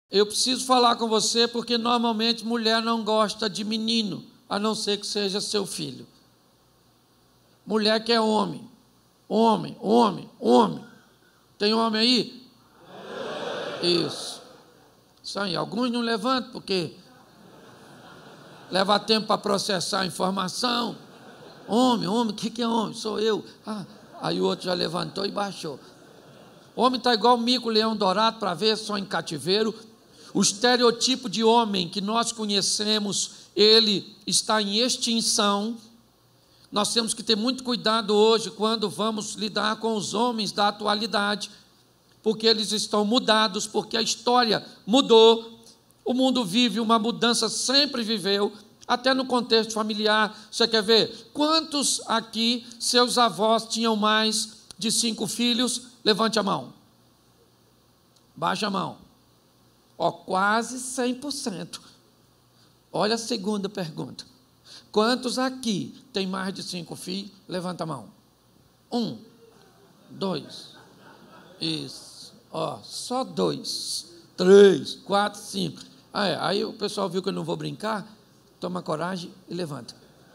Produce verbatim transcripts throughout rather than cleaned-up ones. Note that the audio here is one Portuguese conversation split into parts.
Eu preciso falar com você porque normalmente mulher não gosta de menino, a não ser que seja seu filho. Mulher quer homem, homem, homem, homem. Tem homem aí? Isso. Isso aí. Alguns não levantam porque leva tempo para processar a informação. Homem, homem, o que, que é homem? Sou eu. Ah, aí o outro já levantou e baixou. Homem está igual mico, leão dourado, para ver só em cativeiro. O estereotipo de homem que nós conhecemos, ele está em extinção. Nós temos que ter muito cuidado hoje quando vamos lidar com os homens da atualidade, porque eles estão mudados, porque a história mudou. O mundo vive uma mudança, sempre viveu, até no contexto familiar. Você quer ver? Quantos aqui, seus avós tinham mais de cinco filhos? Levante a mão. Baixa a mão. Ó, quase cem por cento. Olha a segunda pergunta. Quantos aqui tem mais de cinco filhos? Levanta a mão. Um, dois. Isso. Ó, só dois. Três, quatro, cinco. Ah, é. Aí o pessoal viu que eu não vou brincar, toma coragem e levanta.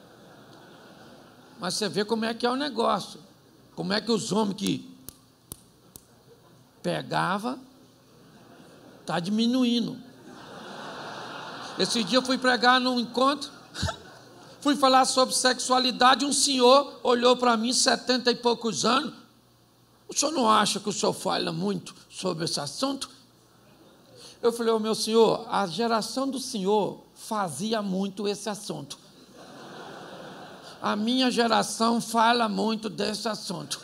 Mas você vê como é que é o negócio. Como é que os homens que pegava está diminuindo. Esse dia eu fui pregar num encontro, fui falar sobre sexualidade, um senhor olhou para mim, setenta e poucos anos. O senhor não acha que o senhor fala muito sobre esse assunto? Eu falei, ô meu senhor, a geração do senhor fazia muito esse assunto. A minha geração fala muito desse assunto.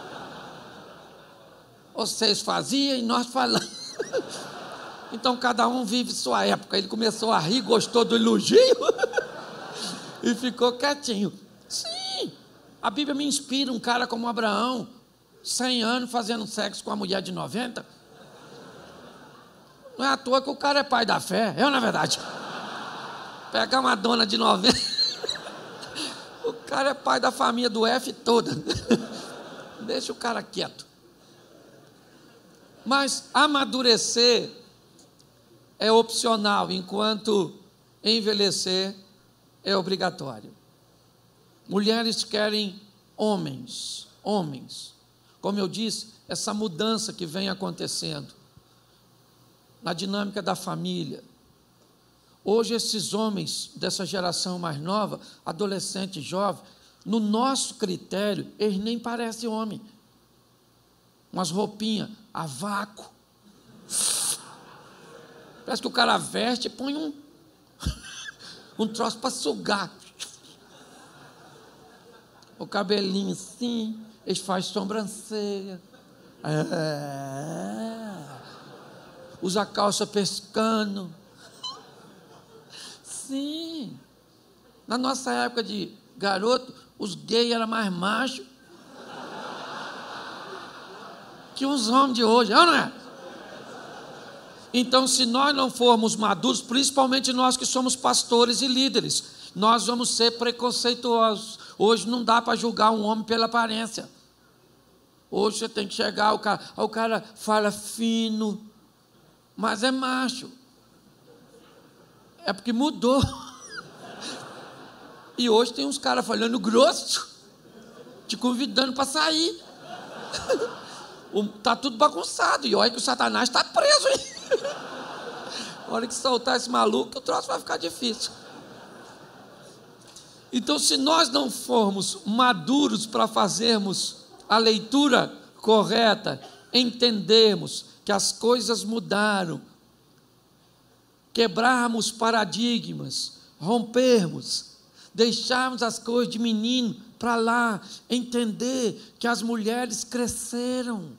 Vocês faziam e nós falamos. Então cada um vive sua época. Ele começou a rir, gostou do elogio e ficou quietinho. Sim, a Bíblia me inspira um cara como Abraão, cem anos fazendo sexo com a mulher de noventa. Não é à toa que o cara é pai da fé, é ou não é verdade? Pegar uma dona de noventa, o cara é pai da família do F toda. Deixa o cara quieto. Mas amadurecer é opcional, enquanto envelhecer é obrigatório. Mulheres querem homens, homens. Como eu disse, essa mudança que vem acontecendo na dinâmica da família. Hoje esses homens dessa geração mais nova, adolescente, jovem, no nosso critério, eles nem parecem homem. Umas roupinhas a vácuo. Parece que o cara veste e põe um, um troço para sugar. O cabelinho assim, eles fazem sobrancelha. É. Usa calça pescando. Sim. Na nossa época de garoto, os gays eram mais machos que os homens de hoje, não é? Então, se nós não formos maduros, principalmente nós que somos pastores e líderes, nós vamos ser preconceituosos. Hoje não dá para julgar um homem pela aparência. Hoje você tem que chegar, o cara, o cara fala fino, mas é macho. É porque mudou. E hoje tem uns caras falando grosso, te convidando para sair. Está tudo bagunçado. E olha que o Satanás está preso, hein? Na hora que soltar esse maluco, o troço vai ficar difícil. Então, se nós não formos maduros para fazermos a leitura correta, entendermos que as coisas mudaram, quebrarmos paradigmas, rompermos, deixarmos as coisas de menino para lá, entender que as mulheres cresceram,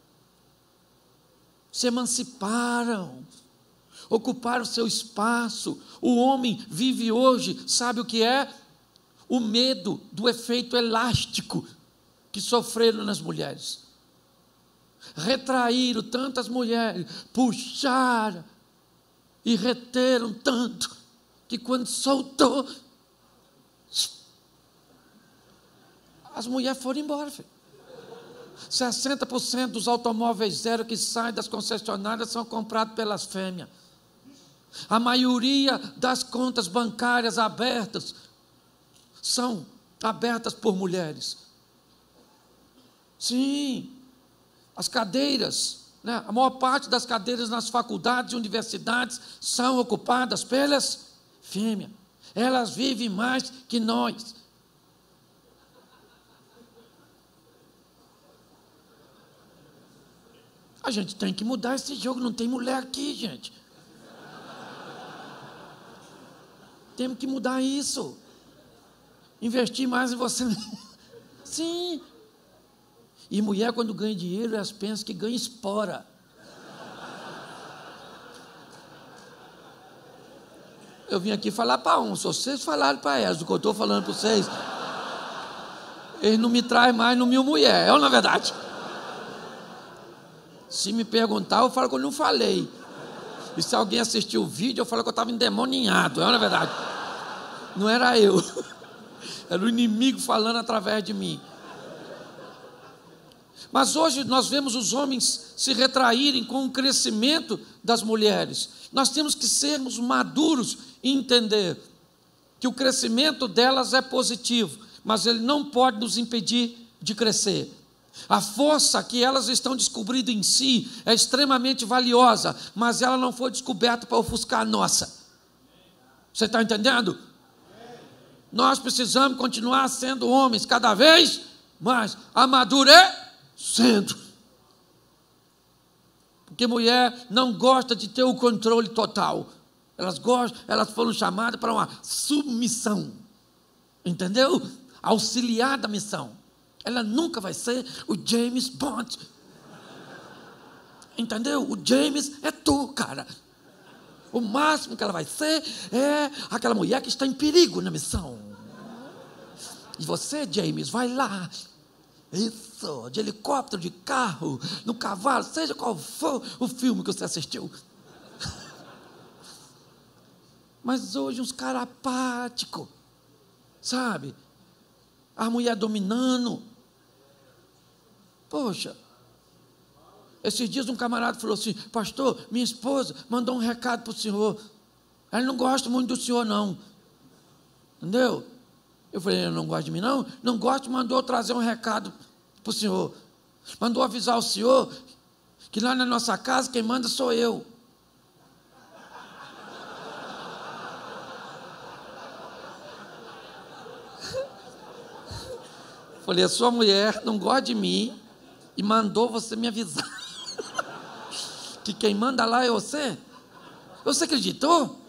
se emanciparam, ocuparam seu espaço. O homem vive hoje, sabe o que é? O medo do efeito elástico que sofreram nas mulheres. Retraíram tantas mulheres, puxaram e reteram tanto, que quando soltou, as mulheres foram embora, filho. sessenta por cento dos automóveis zero que saem das concessionárias são comprados pelas fêmeas. A maioria das contas bancárias abertas são abertas por mulheres. Sim, as cadeiras, né? A maior parte das cadeiras nas faculdades e universidades são ocupadas pelas fêmeas. Elas vivem mais que nós. A gente tem que mudar esse jogo, não tem mulher aqui, gente. Temos que mudar isso. Investir mais em você. Sim. E mulher, quando ganha dinheiro, elas pensam que ganha espora. Eu vim aqui falar para um, se vocês falarem para elas o que eu estou falando para vocês, eles não me trazem mais no mil mulher, é ou não é verdade? Se me perguntar, eu falo que eu não falei. E se alguém assistiu o vídeo, eu falo que eu estava endemoniado, é ou não é verdade? Não era eu. Era o inimigo falando através de mim. Mas hoje nós vemos os homens se retraírem com o crescimento das mulheres. Nós temos que sermos maduros e entender que o crescimento delas é positivo, mas ele não pode nos impedir de crescer. A força que elas estão descobrindo em si é extremamente valiosa, mas ela não foi descoberta para ofuscar a nossa. Você está entendendo? Nós precisamos continuar sendo homens cada vez mais amadurecendo. Porque mulher não gosta de ter o controle total. Elas gostam, elas foram chamadas para uma submissão. Entendeu? Auxiliar da missão. Ela nunca vai ser o James Bond. Entendeu? O James é tu, cara. O máximo que ela vai ser é aquela mulher que está em perigo na missão. E você, James, vai lá. Isso, de helicóptero, de carro, no cavalo, seja qual for o filme que você assistiu. Mas hoje uns caras apáticos, sabe? A mulher dominando. Poxa, esses dias um camarada falou assim: pastor, minha esposa mandou um recado para o senhor. Ela não gosta muito do senhor, não. Entendeu? Eu falei: ela não gosta de mim, não? Não gosta, mandou trazer um recado para o senhor. Mandou avisar o senhor que lá na nossa casa quem manda sou eu. Falei: a sua mulher não gosta de mim e mandou você me avisar que quem manda lá é você? Você acreditou?